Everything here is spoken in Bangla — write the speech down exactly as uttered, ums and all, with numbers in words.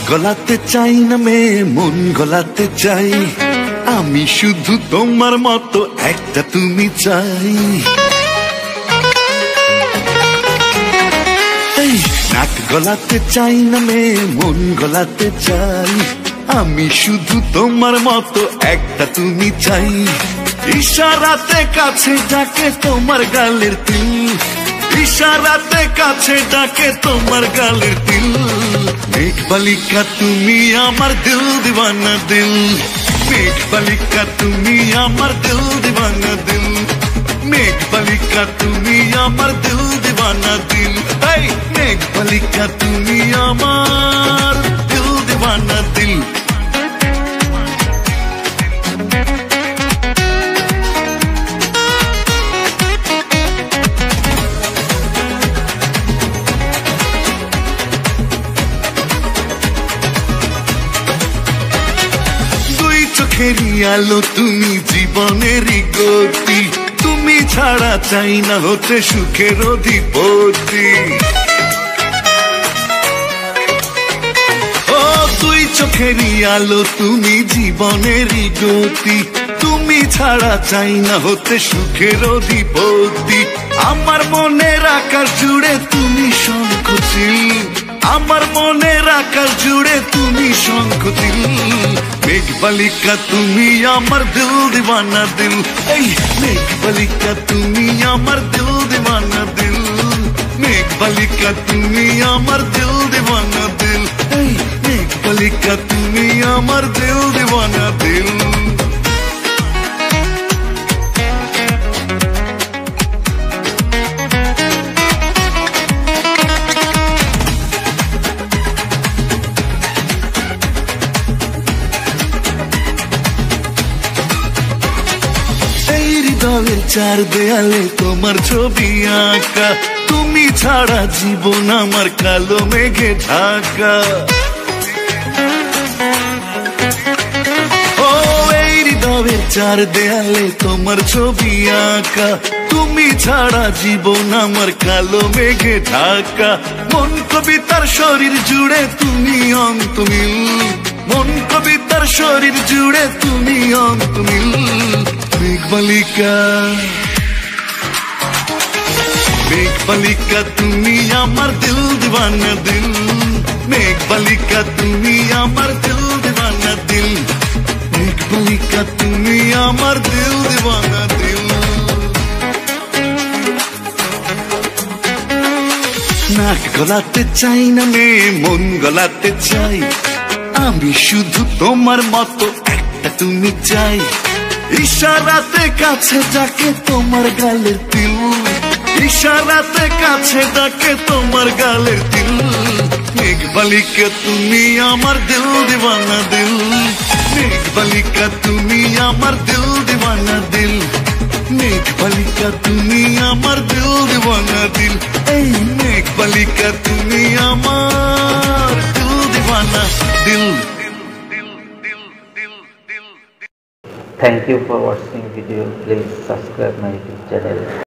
গলাতে চাই না মেয়ে, মন গলাতে চাই আমি, শুধু তোমার মতো একটা তুমি চাই। নাক গলাতে চাই না মেয়ে, মন গলাতে চাই আমি, শুধু তোমার মতো একটা তুমি চাই। ইশারাতে কাছে ডাকে তোমার গালের তিল, ইশারাতে কাছে ডাকে তোমার গালের তিল। মেঘ বালিকা তুমি আমার দিল দিওয়ানা দিল, মেঘ বালিকা তুমি আমার দিল দিওয়ানা দিল, মেঘ বালিকা তুমি আমার দিল দিওয়ানা দিল। এই মেঘ বালিকা তুমি আমার দিল দিওয়ানা দিল। চোখেরই আলো তুমি জীবনেরই গতি, তুমি ছাড়া চাই না হতে সুখের অধিপতি। ও তুই চোখেরই আলো তুমি জীবনেরই গতি, তুমি ছাড়া চাই না হতে সুখের অধিপতি। আমার মনের আকাশ জুড়ে তুমি শঙ্খচিল, আমার মনের আকাশ জুড়ে তুমি শঙ্খচিল। মেঘ বালিকা তুমি আমার দিল দিওয়ানা দিল, এই মেঘ বালিকা তুমি আমার দিল দিওয়ানা দিল, মেঘ বালিকা তুমি আমার দিল দিওয়ানা দিল, এই মেঘ বালিকা তুমি আমার দিল দিওয়ানা দিল। হৃদয়ের চার দেয়ালে তোমার ছবি আঁকা, তুমি ছাড়া জীবন আমার কালো মেঘে ঢাকা। ও এই হৃদয়ের চার দেয়ালে তোমার ছবি আঁকা, তুমি ছাড়া জীবন আমার কালো মেঘে ঢাকা। মন কবিতার শরীর জুড়ে তুমি অন্তমিল, মন কবিতার শরীর জুড়ে তুমি অন্তমিল। মেঘ বালিকা, মেঘ বালিকা তুমি আমার দিল দিওয়ানা দিল, মেঘ বালিকা তুমি আমার দিল দিওয়ানা দিল, মেঘ বালিকা তুমি আমার দিল দিওয়ানা দিল। নাক গলাতে চাই না মেয়ে, মন গলাতে চাই আমি, শুধু তোমার মতো একটা তুমি চাই। ইশারাতে কাছে ডাকে তোমার গালের তিল, ইশারাতে কাছে ডাকে তোমার গালের তিল। মেঘ বালিকা তুমি আমার দিল দিওয়ানা দিল, মেঘ বালিকা তুমি আমার দিল দিওয়ানা দিল, মেঘ বালিকা তুমি আমার দিল দিওয়ানা দিল, এই মেঘ বালিকা তুমি আমার দিল দিওয়ানা দিল। Thank you for watching video. Please subscribe my YouTube channel.